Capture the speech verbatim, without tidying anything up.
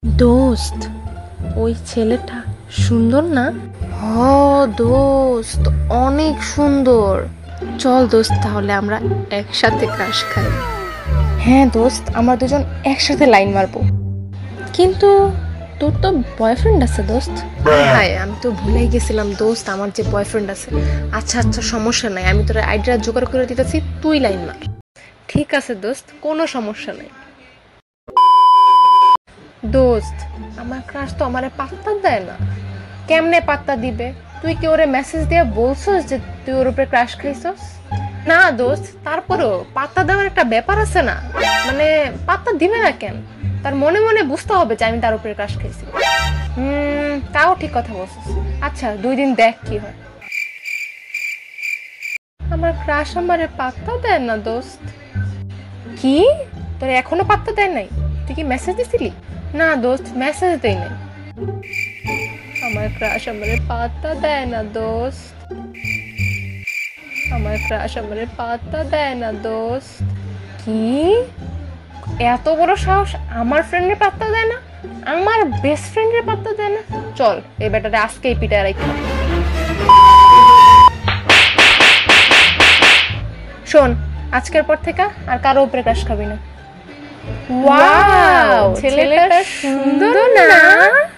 দোস্ত, ওই ছেলেটা সুন্দর না? হ দোস্ত, অনেক সুন্দর। চল দোস্ত, তাহলে আমরা একসাথে ক্রাশ খাই। হ্যাঁ দোস্ত, আমরা দুজন একসাথে লাইন মারবো। কিন্তু তোর তো বয়ফ্রেন্ড আছে দোস্ত। হ্যাঁ, আমি তো ভুলেই গেছিলাম দোস্ত, আমার যে বয়ফ্রেন্ড আছে। আচ্ছা আচ্ছা, সমস্যা নাই, আমি তোর আইডিয়া জোগাড় করে দিতেছি, তুই লাইন মার। ঠিক আছে দোস্ত, কোনো সমস্যা নাই। দোস্ত, আমার ক্রাশ তো আমারে পাত্তা দেয় না। কেমনে পাত্তা দিবে? তুই কি ওরে মেসেজ দিয়ে বলছস যে তুই ওর উপরে ক্রাশ খাইছস? না দোস্ত, তারপরেও পাত্তা দেওয়ার একটা ব্যাপার আছে না? মানে পাত্তা দিবে না কেন? তার মনে মনে বুঝতে হবে যে আমি তার উপরে ক্রাশ খাইছি। হুম, তাও ঠিক কথা বলছিস। আচ্ছা, দুই দিন দেখ কি হয়। আমার ক্রাশ আমারে পাত্তা দেয় না দোস্ত। কি? তোর এখনো পাত্তা দেয় নাই? তুই কি মেসেজ দিছিলি? না দোস্ত, মেসেজ দেই নাই। আমার ক্রাশ আমারে পাত্তা দেয় না দোস্ত। আমার ক্রাশ আমারে পাত্তা দেয় না দোস্ত। কি? এত বড় সাহস, আমার ফ্রেন্ডের পাত্তা দেয় না? আমার বেস্ট ফ্রেন্ডের পাত্তা দেয় না? চল, এই ব্যাটারে আজকেই পিটায় রাখি। শোন, আজকের পর থেকে আর কারো উপরে ক্রাশ খাবি না। ওয়াও, ছেলেটা সুন্দর না?